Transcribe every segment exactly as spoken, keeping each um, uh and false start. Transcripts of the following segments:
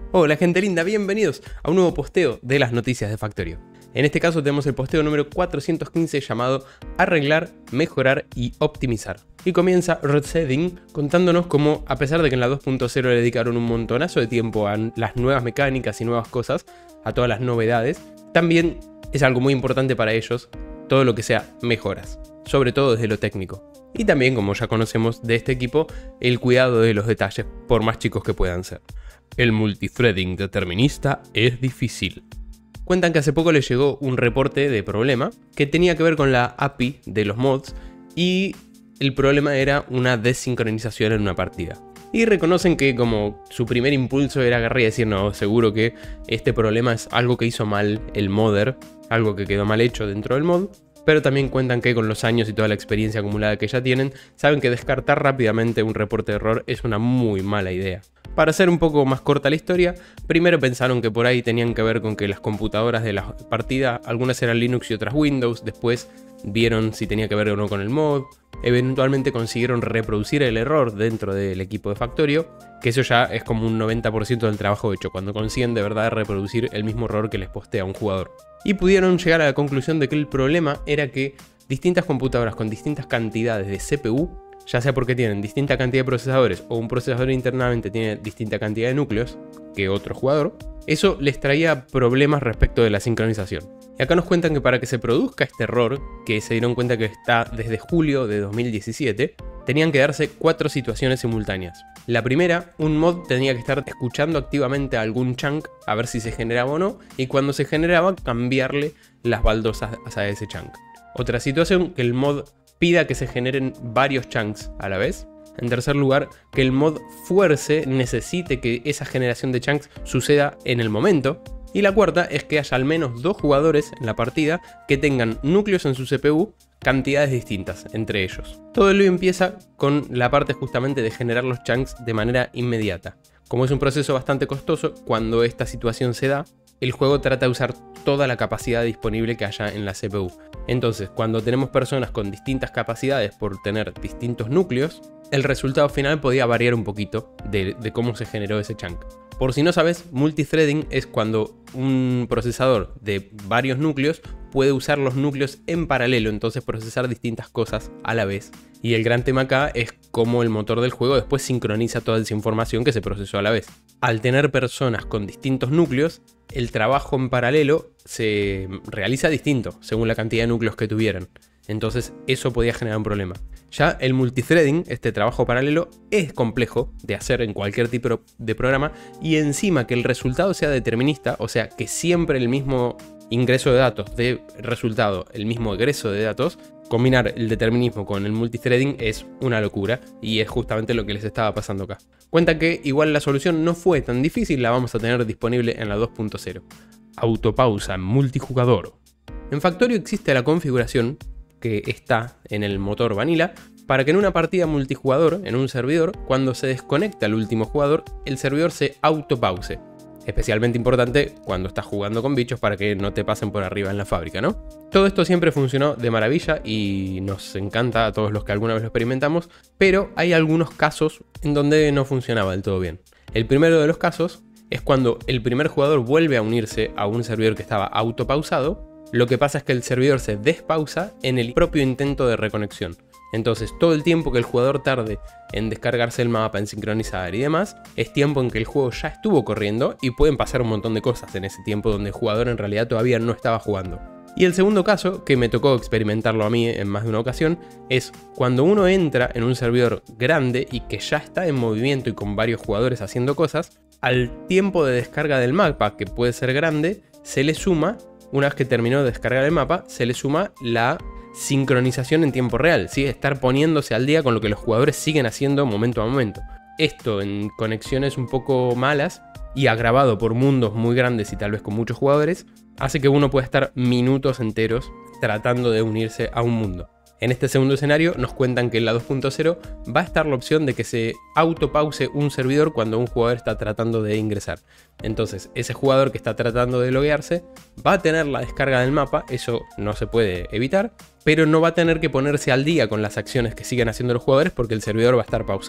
Hola gente linda, bienvenidos a un nuevo posteo de las noticias de Factorio. En este caso tenemos el posteo número cuatrocientos quince llamado Arreglar, Mejorar y Optimizar. Y comienza Rodseding contándonos cómo, a pesar de que en la dos punto cero le dedicaron un montonazo de tiempo a las nuevas mecánicas y nuevas cosas, a todas las novedades, también es algo muy importante para ellos todo lo que sea mejoras, sobre todo desde lo técnico. Y también, como ya conocemos de este equipo, el cuidado de los detalles, por más chicos que puedan ser. El multithreading determinista es difícil. Cuentan que hace poco les llegó un reporte de problema que tenía que ver con la A P I de los mods y el problema era una desincronización en una partida. Y reconocen que como su primer impulso era agarrar y decir no, seguro que este problema es algo que hizo mal el modder, algo que quedó mal hecho dentro del mod. Pero también cuentan que con los años y toda la experiencia acumulada que ya tienen, saben que descartar rápidamente un reporte de error es una muy mala idea. Para hacer un poco más corta la historia, primero pensaron que por ahí tenían que ver con que las computadoras de la partida, algunas eran Linux y otras Windows, después vieron si tenía que ver o no con el mod, eventualmente consiguieron reproducir el error dentro del equipo de Factorio, que eso ya es como un noventa por ciento del trabajo hecho, cuando consiguen de verdad reproducir el mismo error que les postea un jugador. Y pudieron llegar a la conclusión de que el problema era que distintas computadoras con distintas cantidades de C P U, ya sea porque tienen distinta cantidad de procesadores o un procesador internamente tiene distinta cantidad de núcleos que otro jugador, eso les traía problemas respecto de la sincronización. Y acá nos cuentan que para que se produzca este error, que se dieron cuenta que está desde julio de dos mil diecisiete, tenían que darse cuatro situaciones simultáneas. La primera, un mod tenía que estar escuchando activamente algún chunk a ver si se generaba o no, y cuando se generaba cambiarle las baldosas a ese chunk. Otra situación, que el mod pida que se generen varios chunks a la vez. En tercer lugar, que el mod fuerce, necesite que esa generación de chunks suceda en el momento. Y la cuarta es que haya al menos dos jugadores en la partida que tengan núcleos en su C P U, cantidades distintas entre ellos. Todo ello empieza con la parte justamente de generar los chunks de manera inmediata. Como es un proceso bastante costoso, cuando esta situación se da, el juego trata de usar toda la capacidad disponible que haya en la C P U. Entonces, cuando tenemos personas con distintas capacidades por tener distintos núcleos, el resultado final podía variar un poquito de, de cómo se generó ese chunk. Por si no sabes, multithreading es cuando un procesador de varios núcleos puede usar los núcleos en paralelo, entonces procesar distintas cosas a la vez. Y el gran tema acá es cómo el motor del juego después sincroniza toda esa información que se procesó a la vez. Al tener personas con distintos núcleos, el trabajo en paralelo se realiza distinto según la cantidad de núcleos que tuvieran. Entonces eso podía generar un problema. Ya el multithreading, este trabajo paralelo, es complejo de hacer en cualquier tipo de programa y encima que el resultado sea determinista, o sea que siempre el mismo ingreso de datos dé resultado el mismo egreso de datos, combinar el determinismo con el multithreading es una locura y es justamente lo que les estaba pasando acá. Cuenta que igual la solución no fue tan difícil, la vamos a tener disponible en la dos punto cero. Autopausa multijugador. En Factorio existe la configuración que está en el motor Vanilla para que en una partida multijugador, en un servidor, cuando se desconecta el último jugador, el servidor se autopause. Especialmente importante cuando estás jugando con bichos para que no te pasen por arriba en la fábrica, ¿no? Todo esto siempre funcionó de maravilla y nos encanta a todos los que alguna vez lo experimentamos, pero hay algunos casos en donde no funcionaba del todo bien. El primero de los casos es cuando el primer jugador vuelve a unirse a un servidor que estaba autopausado. Lo que pasa es que el servidor se despausa en el propio intento de reconexión. Entonces todo el tiempo que el jugador tarde en descargarse el mapa, en sincronizar y demás, es tiempo en que el juego ya estuvo corriendo y pueden pasar un montón de cosas en ese tiempo donde el jugador en realidad todavía no estaba jugando. Y el segundo caso, que me tocó experimentarlo a mí en más de una ocasión, es cuando uno entra en un servidor grande y que ya está en movimiento y con varios jugadores haciendo cosas, al tiempo de descarga del mapa, que puede ser grande, se le suma, una vez que terminó de descargar el mapa, se le suma la sincronización en tiempo real, ¿sí? Estar poniéndose al día con lo que los jugadores siguen haciendo momento a momento. Esto en conexiones un poco malas y agravado por mundos muy grandes y tal vez con muchos jugadores, hace que uno pueda estar minutos enteros tratando de unirse a un mundo. En este segundo escenario nos cuentan que en la dos punto cero va a estar la opción de que se autopause un servidor cuando un jugador está tratando de ingresar. Entonces ese jugador que está tratando de loguearse va a tener la descarga del mapa, eso no se puede evitar, pero no va a tener que ponerse al día con las acciones que siguen haciendo los jugadores porque el servidor va a estar pausado.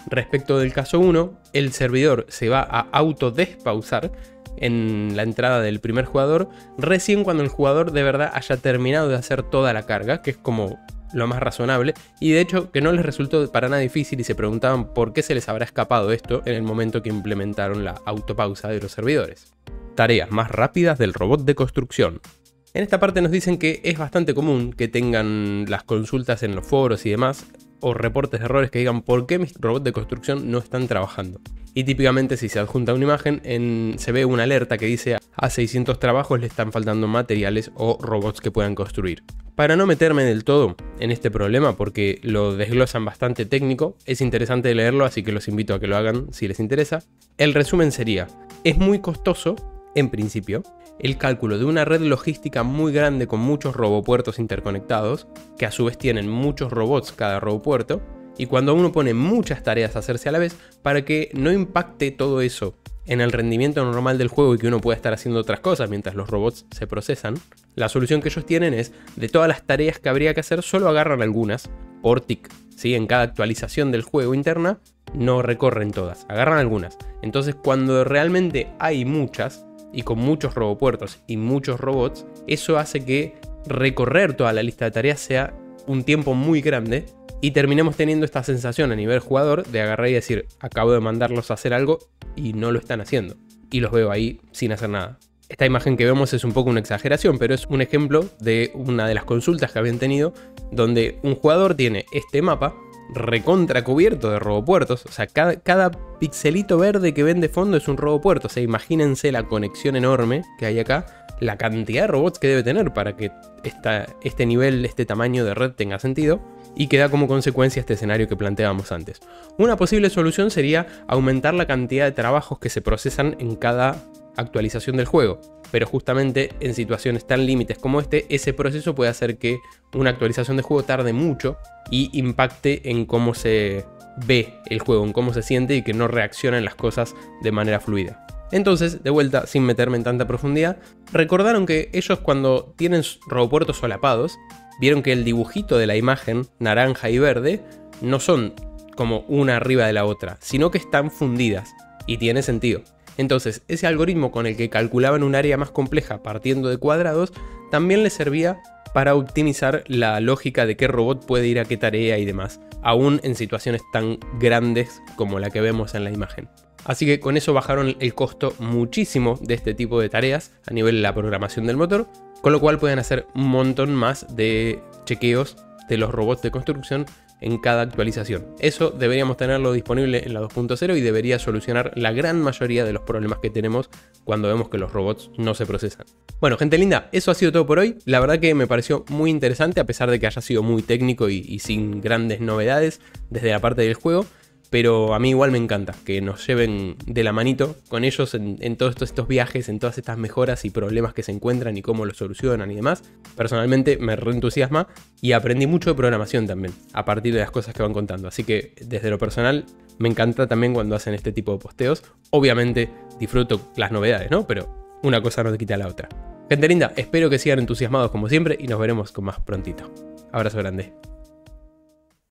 Respecto del caso uno, el servidor se va a autodespausar en la entrada del primer jugador recién cuando el jugador de verdad haya terminado de hacer toda la carga, que es como lo más razonable, y de hecho que no les resultó para nada difícil y se preguntaban por qué se les habrá escapado esto en el momento que implementaron la autopausa de los servidores. Tareas más rápidas del robot de construcción. En esta parte nos dicen que es bastante común que tengan las consultas en los foros y demás, o reportes de errores que digan por qué mis robots de construcción no están trabajando. Y típicamente si se adjunta una imagen, en, se ve una alerta que dice a seiscientos trabajos le están faltando materiales o robots que puedan construir. Para no meterme del todo en este problema, porque lo desglosan bastante técnico, es interesante leerlo, así que los invito a que lo hagan si les interesa. El resumen sería, es muy costoso, en principio, el cálculo de una red logística muy grande con muchos robopuertos interconectados, que a su vez tienen muchos robots cada robopuerto, y cuando uno pone muchas tareas a hacerse a la vez, para que no impacte todo eso en el rendimiento normal del juego y que uno pueda estar haciendo otras cosas mientras los robots se procesan, la solución que ellos tienen es, de todas las tareas que habría que hacer, solo agarran algunas por tick, ¿sí? En cada actualización del juego interna no recorren todas, agarran algunas. Entonces cuando realmente hay muchas, y con muchos robopuertos y muchos robots, eso hace que recorrer toda la lista de tareas sea un tiempo muy grande y terminemos teniendo esta sensación a nivel jugador de agarrar y decir, acabo de mandarlos a hacer algo y no lo están haciendo, y los veo ahí sin hacer nada. Esta imagen que vemos es un poco una exageración, pero es un ejemplo de una de las consultas que habían tenido, donde un jugador tiene este mapa recontra cubierto de robopuertos, o sea, cada, cada pixelito verde que ven de fondo es un robopuerto, o sea, imagínense la conexión enorme que hay acá, la cantidad de robots que debe tener para que esta, este nivel, este tamaño de red tenga sentido, y que da como consecuencia este escenario que planteábamos antes. Una posible solución sería aumentar la cantidad de trabajos que se procesan en cada actualización del juego, pero justamente en situaciones tan límites como este, ese proceso puede hacer que una actualización de juego tarde mucho y impacte en cómo se ve el juego, en cómo se siente y que no reaccionen las cosas de manera fluida. Entonces, de vuelta, sin meterme en tanta profundidad, recordaron que ellos cuando tienen robopuertos solapados, vieron que el dibujito de la imagen, naranja y verde, no son como una arriba de la otra, sino que están fundidas, y tiene sentido. Entonces, ese algoritmo con el que calculaban un área más compleja partiendo de cuadrados, también les servía para optimizar la lógica de qué robot puede ir a qué tarea y demás, aún en situaciones tan grandes como la que vemos en la imagen. Así que con eso bajaron el costo muchísimo de este tipo de tareas a nivel de la programación del motor, con lo cual pueden hacer un montón más de chequeos de los robots de construcción en cada actualización. Eso deberíamos tenerlo disponible en la dos punto cero y debería solucionar la gran mayoría de los problemas que tenemos cuando vemos que los robots no se procesan. Bueno, gente linda, eso ha sido todo por hoy. La verdad que me pareció muy interesante, a pesar de que haya sido muy técnico y, y sin grandes novedades desde la parte del juego. Pero a mí igual me encanta que nos lleven de la manito con ellos en, en todos estos, estos viajes, en todas estas mejoras y problemas que se encuentran y cómo los solucionan y demás. Personalmente me reentusiasma y aprendí mucho de programación también a partir de las cosas que van contando. Así que desde lo personal me encanta también cuando hacen este tipo de posteos. Obviamente disfruto las novedades, ¿no? Pero una cosa no te quita la otra. Gente linda, espero que sigan entusiasmados como siempre y nos veremos con más prontito. Abrazo grande.